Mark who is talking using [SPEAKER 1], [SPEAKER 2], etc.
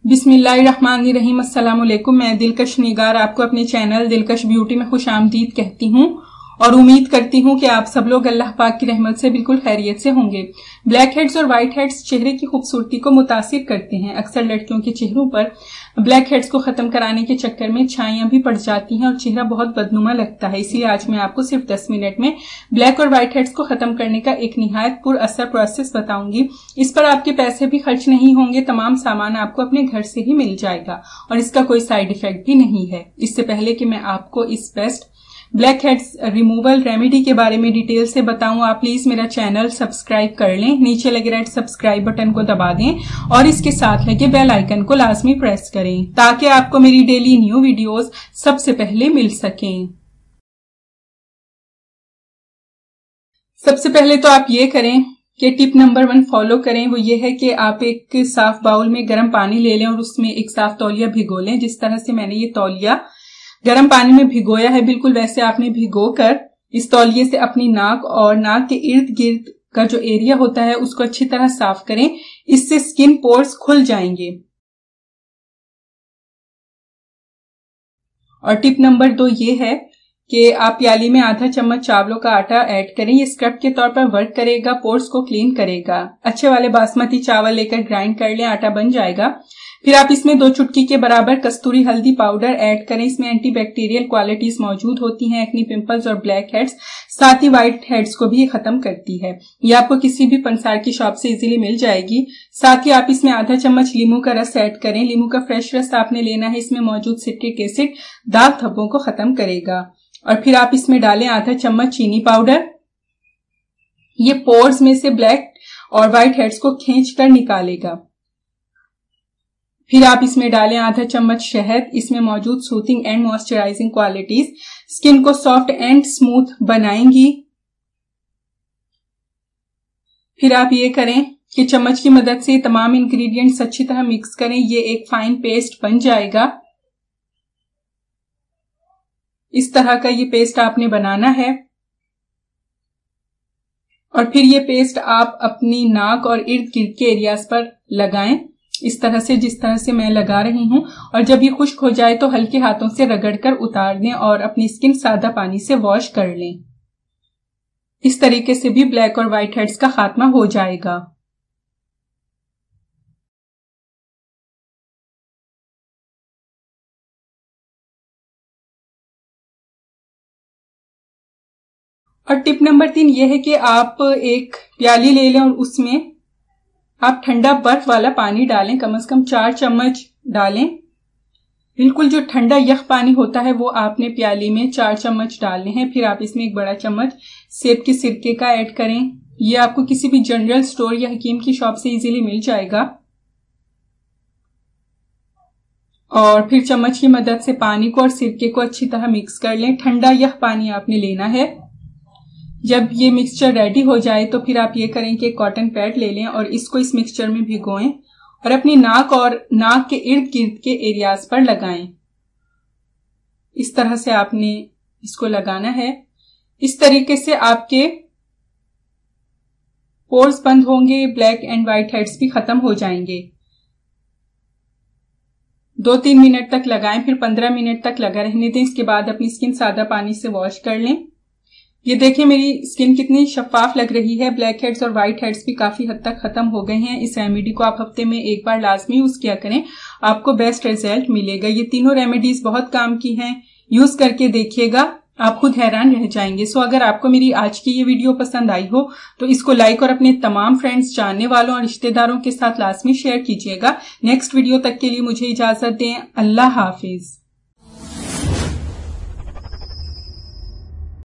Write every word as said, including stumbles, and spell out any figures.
[SPEAKER 1] बिस्मिल्लाहिर्रहमानिर्रहीम। अस्सलाम वालेकुम। मैं दिलकश निगार आपको अपने चैनल दिलकश ब्यूटी में खुश आमदीद कहती हूँ और उम्मीद करती हूँ कि आप सब लोग अल्लाह पाक की रहमत से बिल्कुल खैरियत से होंगे। ब्लैक हेड्स और व्हाइट हेड्स चेहरे की खूबसूरती को मुतासिर करते हैं। अक्सर लड़कियों के चेहरों पर ब्लैक हेड्स को खत्म कराने के चक्कर में छाइयां भी पड़ जाती हैं और चेहरा बहुत बदनुमा लगता है। इसलिए आज मैं आपको सिर्फ दस मिनट में ब्लैक और व्हाइट हेड्स को खत्म करने का एक निहायत पुर असर प्रोसेस बताऊंगी। इस पर आपके पैसे भी खर्च नहीं होंगे, तमाम सामान आपको अपने घर से ही मिल जाएगा और इसका कोई साइड इफेक्ट भी नहीं है। इससे पहले कि मैं आपको इस best blackheads removal remedy के बारे में डिटेल से बताऊं, आप प्लीज मेरा चैनल सब्सक्राइब कर लें। नीचे लगे रेड सब्सक्राइब बटन को दबा दें और इसके साथ लगे बेल आइकन को लाजमी प्रेस करें ताकि आपको मेरी डेली न्यू वीडियोस सबसे पहले मिल सकें। सबसे पहले तो आप ये करें कि टिप नंबर वन फॉलो करें। वो ये है कि आप एक साफ बाउल में गर्म पानी ले लें और उसमें एक साफ तौलिया भिगो लें। जिस तरह से मैंने ये तौलिया गर्म पानी में भिगोया है, बिल्कुल वैसे आपने भिगो कर इस तौलिए से अपनी नाक और नाक के इर्द गिर्द का जो एरिया होता है उसको अच्छी तरह साफ करें। इससे स्किन पोर्स खुल जाएंगे। और टिप नंबर दो ये है कि आप प्याली में आधा चम्मच चावलों का आटा ऐड करें। ये स्क्रब के तौर पर वर्क करेगा, पोर्स को क्लीन करेगा। अच्छे वाले बासमती चावल लेकर ग्राइंड कर लें, आटा बन जाएगा। फिर आप इसमें दो चुटकी के बराबर कस्तूरी हल्दी पाउडर ऐड करें। इसमें एंटीबैक्टीरियल क्वालिटीज मौजूद होती हैं, एक्नी पिंपल्स और ब्लैक हेड्स, साथ ही व्हाइट हेड्स को भी खत्म करती है। ये आपको किसी भी पंसार की शॉप से इजीली मिल जाएगी। साथ ही आप इसमें आधा चम्मच लीमू का रस ऐड करें। लीमू का फ्रेश रस आपने लेना है। इसमें मौजूद सिट्रिक एसिड दाग धब्बों को खत्म करेगा। और फिर आप इसमें डालें आधा चम्मच चीनी पाउडर। ये पोर्स में से ब्लैक और व्हाइट हेड्स को खींच कर निकालेगा। फिर आप इसमें डालें आधा चम्मच शहद। इसमें मौजूद soothing and moisturising qualities skin को सॉफ्ट एंड स्मूथ बनाएंगी। फिर आप ये करें कि चम्मच की मदद से तमाम इंग्रेडिएंट्स अच्छी तरह मिक्स करें। ये एक फाइन पेस्ट बन जाएगा। इस तरह का ये पेस्ट आपने बनाना है और फिर ये पेस्ट आप अपनी नाक और इर्द गिर्द के एरियाज पर लगाएं, इस तरह से जिस तरह से मैं लगा रही हूं। और जब ये खुश्क हो जाए तो हल्के हाथों से रगड़कर उतार दें और अपनी स्किन सादा पानी से वॉश कर लें। इस तरीके से भी ब्लैक और व्हाइट हेड्स का खात्मा हो जाएगा। और टिप नंबर तीन यह है कि आप एक प्याली ले लें और उसमें आप ठंडा बर्फ वाला पानी डालें। कम से कम चार चम्मच डालें। बिल्कुल जो ठंडा यख पानी होता है वो आपने प्याली में चार चम्मच डालने हैं। फिर आप इसमें एक बड़ा चम्मच सेब के सिरके का ऐड करें। ये आपको किसी भी जनरल स्टोर या हकीम की शॉप से इजीली मिल जाएगा। और फिर चम्मच की मदद से पानी को और सिरके को अच्छी तरह मिक्स कर लें। ठंडा यह पानी आपने लेना है। जब ये मिक्सचर रेडी हो जाए तो फिर आप ये करें कि कॉटन पैड ले लें और इसको इस मिक्सचर में भिगोएं और अपनी नाक और नाक के इर्द गिर्द के एरियाज पर लगाएं। इस तरह से आपने इसको लगाना है। इस तरीके से आपके पोर्स बंद होंगे, ब्लैक एंड व्हाइट हेड्स भी खत्म हो जाएंगे। दो तीन मिनट तक लगाएं, फिर पंद्रह मिनट तक लगा रहने दें। इसके बाद अपनी स्किन सादा पानी से वॉश कर लें। ये देखें मेरी स्किन कितनी शफाफ लग रही है। ब्लैक हेड्स और व्हाइट हेड्स भी काफी हद तक खत्म हो गए हैं। इस रेमेडी को आप हफ्ते में एक बार लाजमी यूज किया करें, आपको बेस्ट रिजल्ट मिलेगा। ये तीनों रेमेडीज बहुत काम की हैं, यूज करके देखिएगा, आप खुद हैरान रह जाएंगे। सो अगर आपको मेरी आज की ये वीडियो पसंद आई हो तो इसको लाइक और अपने तमाम फ्रेंड्स, जानने वालों और रिश्तेदारों के साथ लाजमी शेयर कीजिएगा। नेक्स्ट वीडियो तक के लिए मुझे इजाजत दें। अल्लाह हाफिज।